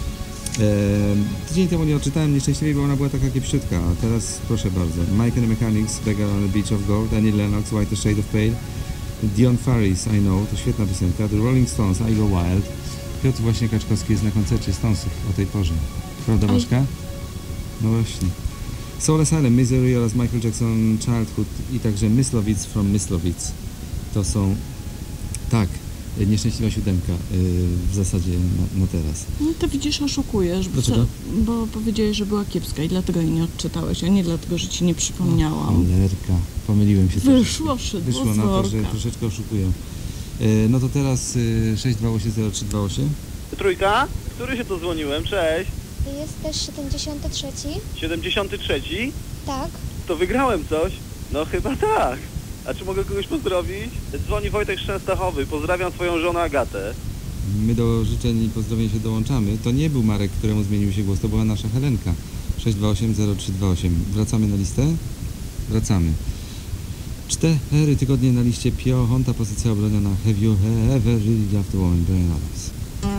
Tydzień temu nie odczytałem nieszczęśliwie, bo ona była taka kiepściutka, a teraz proszę bardzo. Mike and the Mechanics, Beggar on the Beach of Gold, Annie Lennox, White Shade of Pale, Dion Faris, I Know, to świetna piosenka, The Rolling Stones, I Go Wild. Piotr właśnie Kaczkowski jest na koncercie Stonesów o tej porze. Prawda, Baszka? No właśnie. Soul Asylum, Misery oraz Michael Jackson Childhood i także Myslowic from Myslowic. To są... Tak, Nieszczęśliwa siódemka w zasadzie na teraz. No to widzisz, oszukujesz, bo powiedziałeś, że była kiepska i dlatego jej nie odczytałeś, a nie dlatego, że ci nie przypomniałam. Cholerka, pomyliłem się. Wyszło szydło Wyszło na to, że troszeczkę oszukuję. No to teraz 6280328. Trójka? Który się dodzwoniłem? Cześć. Jest też 73? 73? Tak. To wygrałem coś? No chyba tak. A czy mogę kogoś pozdrowić? Dzwoni Wojtek z Częstochowy. Pozdrawiam swoją żonę Agatę. My do życzeń i pozdrowień się dołączamy. To nie był Marek, któremu zmienił się głos, to była nasza Helenka. 6280328. Wracamy na listę? Wracamy. 4 tygodnie na liście Pio, Honta, pozycja obroniona. Have you ever really loved one? Brian Adams.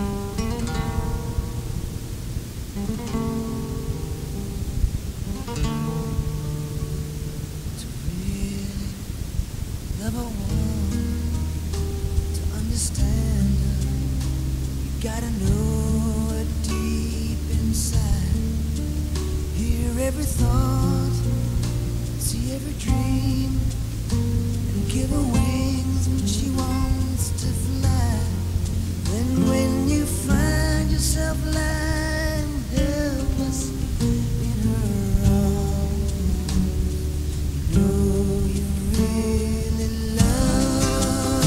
Love a woman, to understand her, you gotta know her deep inside. Hear every thought, see every dream, and give her wings when she wants to fly. Then when you find yourself lying helpless in her arms, you know you really love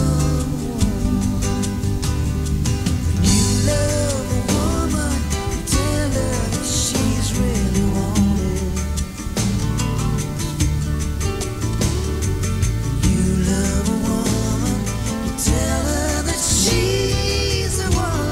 a woman. You tell her that she's really wanted. You love a woman. You tell her that she's the one.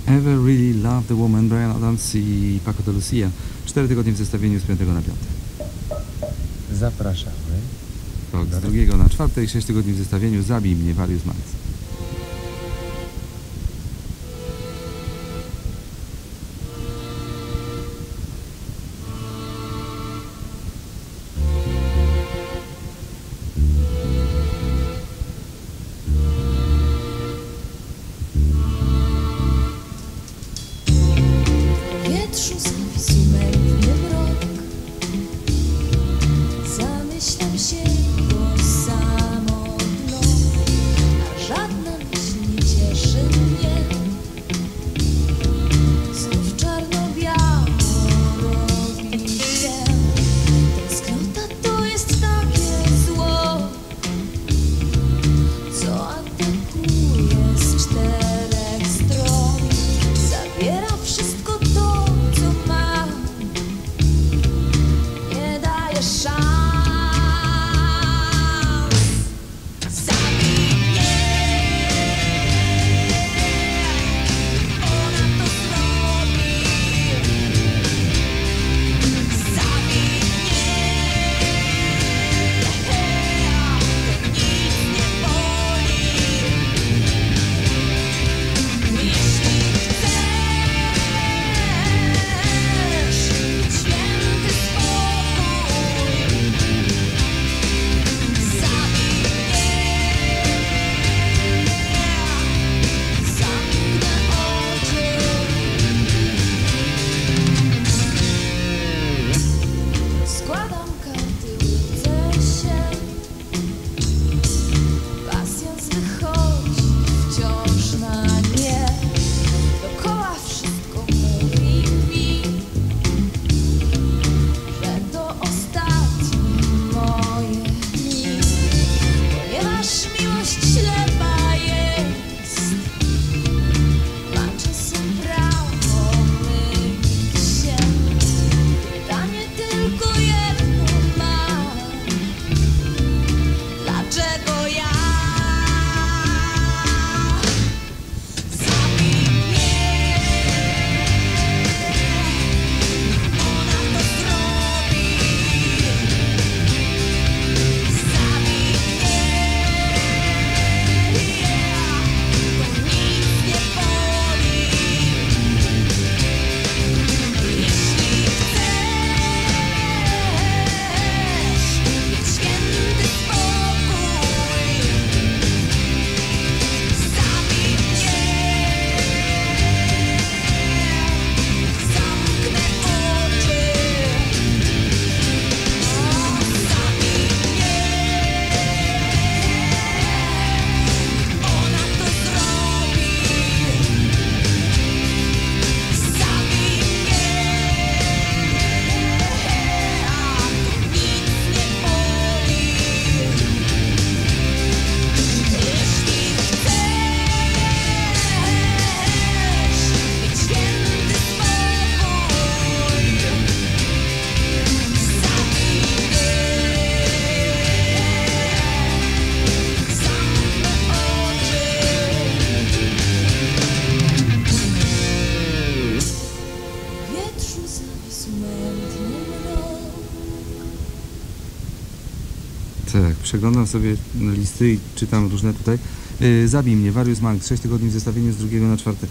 Ever Really Love the Woman, Bryan Adams i Paco de Lucia. 4 tygodnie w zestawieniu z 5 na 5. Zapraszamy. Tak, z 2 na 4 i 6 tygodni w zestawieniu Zabij mnie, Various Minds. Wietrzu zawisu mętny mrok, zamyślam się go samotno, a żadna myśl nie cieszy mnie. Znów czarno-biało robi się, tęsknota to jest takie zło, co atakuje z 4 stron, zabiera wszystko to, co mam, nie daje szans. Zabij mnie, ona to zrobi. Zabij mnie, to nic nie boli. Jeśli chcesz święty spokój, zabij mnie, zamknę oczy. Składam karty, łydzę się, pasjans wychodzi wciąż na nie. Dokoła wszystko mówi mi, że to ostatnie moje dni, ponieważ miłość ślepa jest, ma czasem prawo mylić się. Pytanie tylko jedno mam: dlaczego ja? Zabij mnie, ona to zrobi. Zabij mnie, to nic nie boli. Jeśli chcesz mieć święty spokój, zabij mnie, zamknę oczy. Zabij mnie, ona to zrobi. Zabij mnie, to nic nie boli. Jeśli chcesz mieć święty spokój, zabij mnie, zamknę oczy. Wietrzu zawisł mętny mrok. Tak, przeglądam sobie listy i czytam różne tutaj. Zabij mnie, Various Minds, 6 tygodni w zestawieniu z 2 na 4.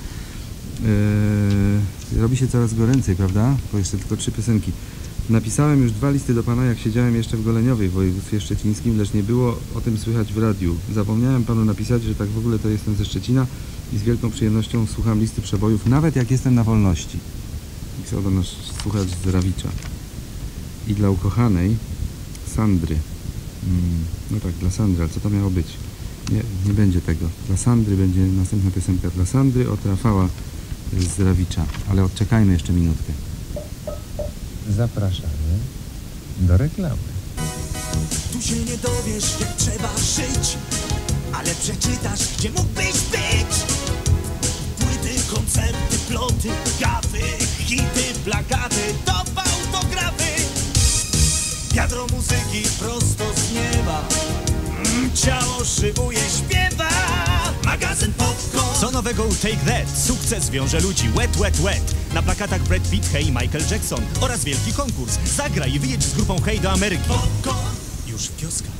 Robi się coraz goręcej, prawda? Bo jeszcze tylko 3 piosenki. Napisałem już 2 listy do pana, jak siedziałem jeszcze w Goleniowej w województwie szczecińskim, lecz nie było o tym słychać w radiu. Zapomniałem panu napisać, że tak w ogóle to jestem ze Szczecina i z wielką przyjemnością słucham listy przebojów, nawet jak jestem na wolności. Pisał do nas słuchacz z Rawicza. I dla ukochanej Sandry. No tak, dla Sandry, ale co to miało być? Nie będzie tego. Dla Sandry będzie następna piosenka. Dla Sandry od Rafała z Rawicza. Ale odczekajmy jeszcze minutkę. Zapraszamy do reklamy. Tu się nie dowiesz, jak trzeba żyć, ale przeczytasz, gdzie mógłbyś być. Płyty, koncerty, ploty, gafy, hity, plakaty, top autografy. Wiadro muzyki prosto z nieba, ciało szybuje, śpiewa. Magazyn Popcorn, co nowego Take That. Sukces wiąże ludzi. Wet, wet, wet. Na plakatach Brad Pitt, Hey i Michael Jackson. Oraz wielki konkurs. Zagraj i wyjedź z grupą Hey do Ameryki. Już w kioskach.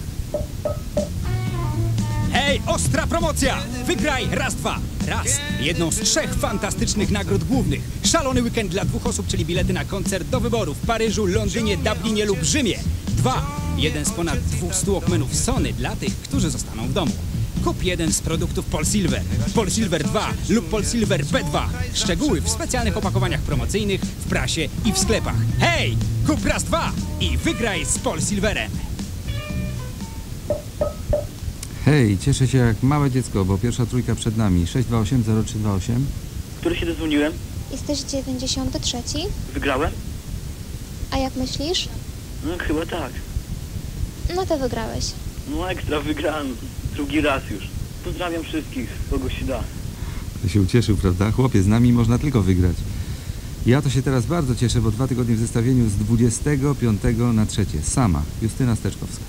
Hej, ostra promocja! Wygraj raz, dwa. Raz. Jedną z 3 fantastycznych nagród głównych. Szalony weekend dla 2 osób, czyli bilety na koncert do wyboru w Paryżu, Londynie, Dublinie lub Rzymie. 2. Jeden z ponad 200 Walkmanów Sony dla tych, którzy zostaną w domu. Kup jeden z produktów Polsilver, Polsilver 2 lub Polsilver B2. Szczegóły w specjalnych opakowaniach promocyjnych, w prasie i w sklepach. Hej! Kup raz, dwa i wygraj z Polsilverem! Hej, cieszę się jak małe dziecko, bo pierwsza trójka przed nami. 628-0328. Który się dodzwoniłem? Jesteś 93? Wygrałem? A jak myślisz? No chyba tak. No to wygrałeś. No ekstra, wygrałem. Drugi raz już. Pozdrawiam wszystkich, kogo się da. To się ucieszył, prawda? Chłopie, z nami można tylko wygrać. Ja to się teraz bardzo cieszę, bo 2 tygodnie w zestawieniu z 25 na 3. Sama, Justyna Steczkowska.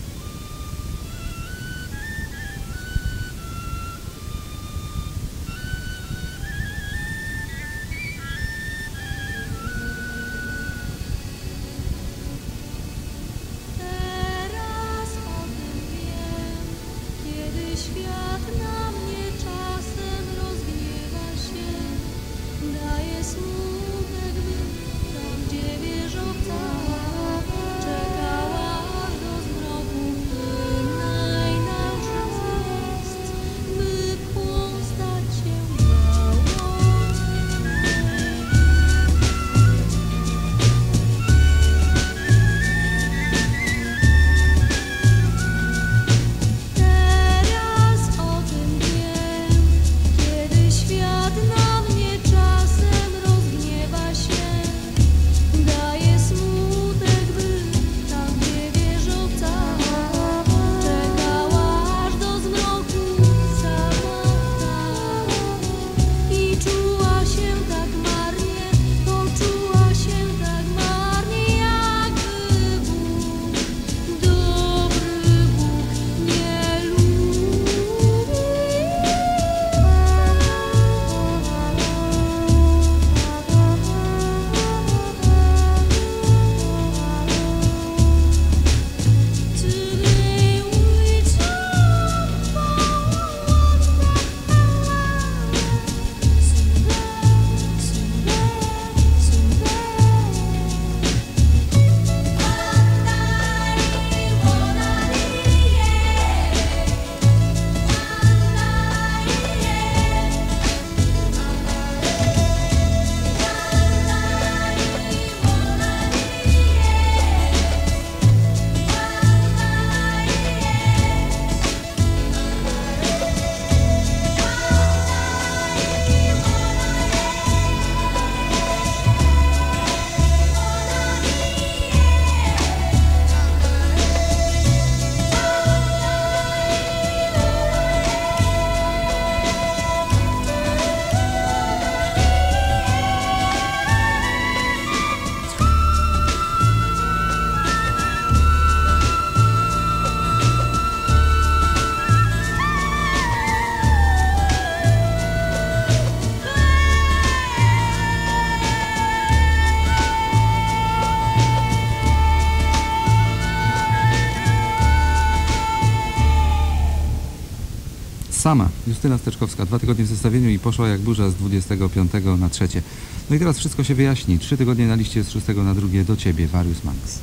Teraz o tym wiem, kiedy świat na mnie czasem rozgniewa się, daje smutek, by tam, gdzie wieżowca czekała aż do zmroku, najnajczas jest, by postać się dało. Teraz o tym wiem, kiedy świat na mnie czasem rozgniewa się, daje smutek, by tam, gdzie wieżowca czekała aż do zmroku samotna i czuła się tak marnie, poczuła się tak marnie, jakby Bóg, dobry Bóg nie lubi. Today we talk Sama, Justyna Steczkowska, 2 tygodnie w zestawieniu i poszła jak burza z 25 na 3. No i teraz wszystko się wyjaśni. 3 tygodnie na liście z 6 na 2 do Ciebie, Warius Manx.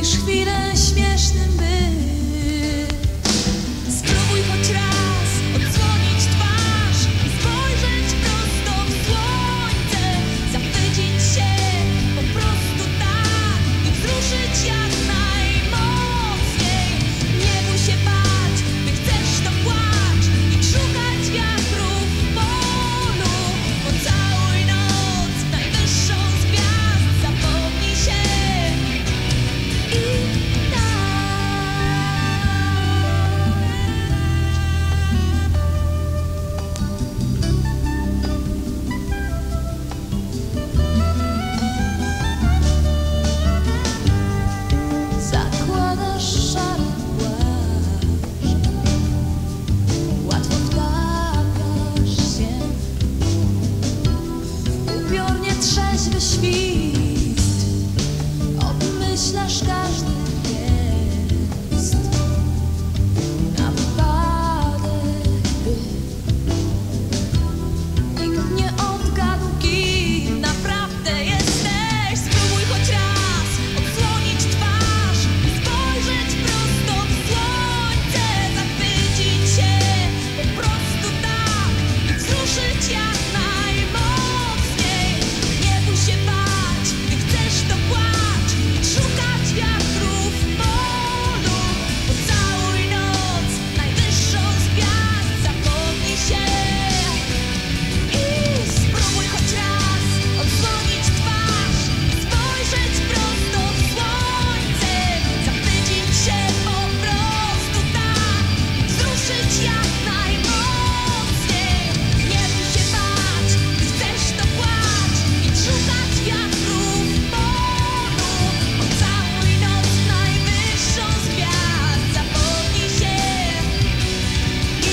niż chwilę śmiesznym być. Spróbuj choć raz odsłonić twarz i spojrzeć prosto w słońce, zachwycić się po prostu tak i wzruszyć jak najmocniej. Nie bój się bać, gdy chcesz to płacz i szukać wiatru w polu. Pocałuj noc najwyższą z gwiazd, zapomnij się i zakładasz szary płaszcz, łatwo wtapiasz się w upiornie trzeźwy świst, obmyślasz każdy gest na wypadek, by nikt nie odgadł, kim naprawdę jesteś. Spróbuj choć raz odsłonić twarz i spojrzeć prosto w słońce, zachwycić się po prostu tak i wzruszyć jak najmocniej. Nie bój się bać, gdy chcesz to płacz i szukać wiatru w polu. Pocałuj noc najwyższą z gwiazd, zapomnij się i spróbuj choć raz odsłonić twarz i spojrzeć prosto w słońce, zachwycić się po prostu tak i wzruszyć jak najmocniej. Nie bój się bać, gdy chcesz to płacz i szukać wiatru w polu. Pocałuj noc najwyższą z gwiazd, zapomnij się i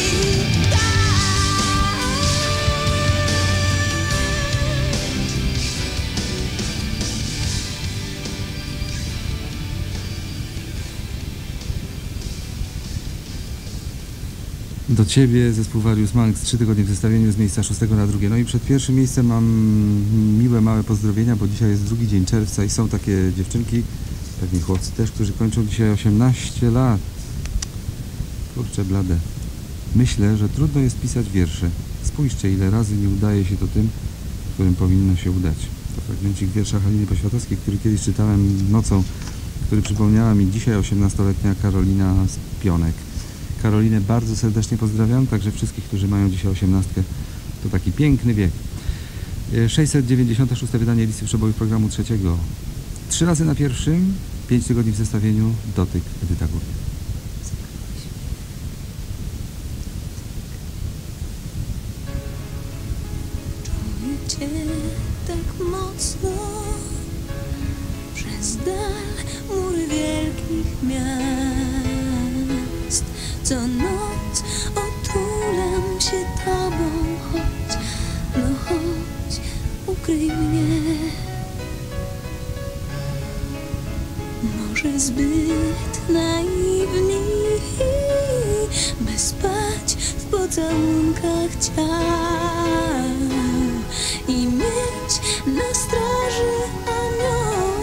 Do Ciebie zespół Various Monks, 3 tygodnie w zestawieniu z miejsca 6 na 2. No i przed pierwszym miejscem mam miłe, małe pozdrowienia, bo dzisiaj jest drugi dzień czerwca i są takie dziewczynki, pewnie chłopcy też, którzy kończą dzisiaj 18 lat. Kurczę blade. Myślę, że trudno jest pisać wiersze. Spójrzcie, ile razy nie udaje się to tym, którym powinno się udać. To fragmencik wiersza Haliny Poświatowskiej, który kiedyś czytałem nocą, który przypomniała mi dzisiaj 18-letnia Karolina z Pionek. Karolinę bardzo serdecznie pozdrawiam, także wszystkich, którzy mają dzisiaj 18. To taki piękny wiek. 696 wydanie listy przebojów programu trzeciego. 3 razy na pierwszym, 5 tygodni w zestawieniu, Dotyk, Edyta Górnik. czuję cię tak mocno przez dal mury wielkich miast. Co noc otulam się tobą, chodź, no chodź, ukryj mnie. Może zbyt naiwni, by spać w pocałunkach ciał i mieć na straży anioła.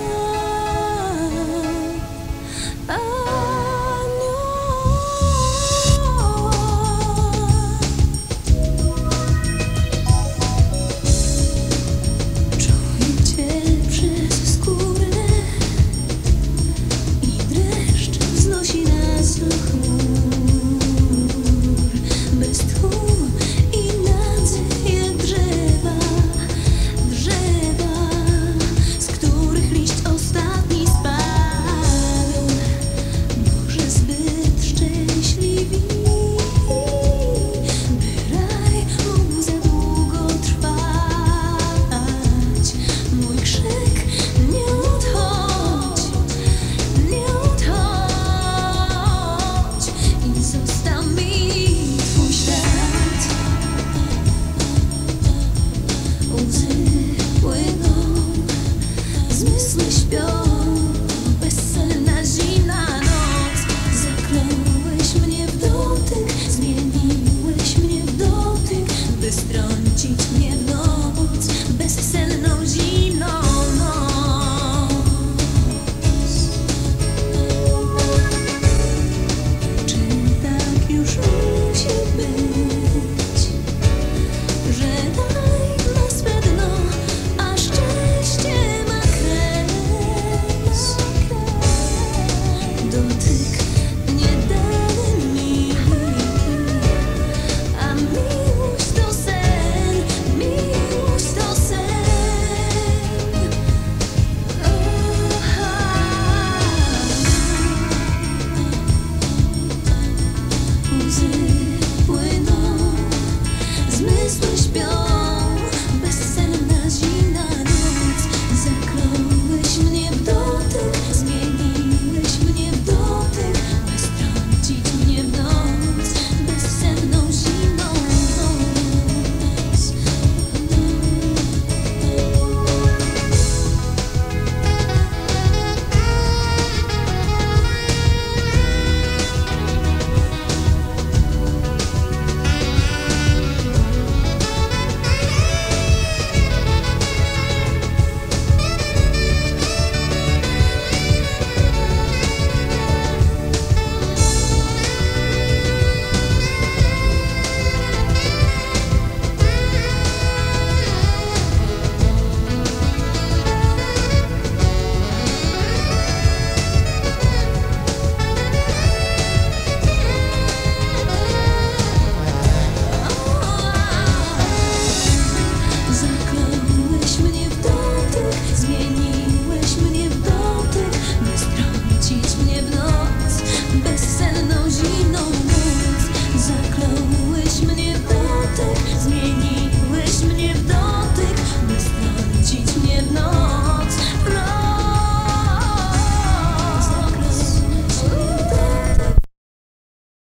Bez tchu i nadzy jak drzewa take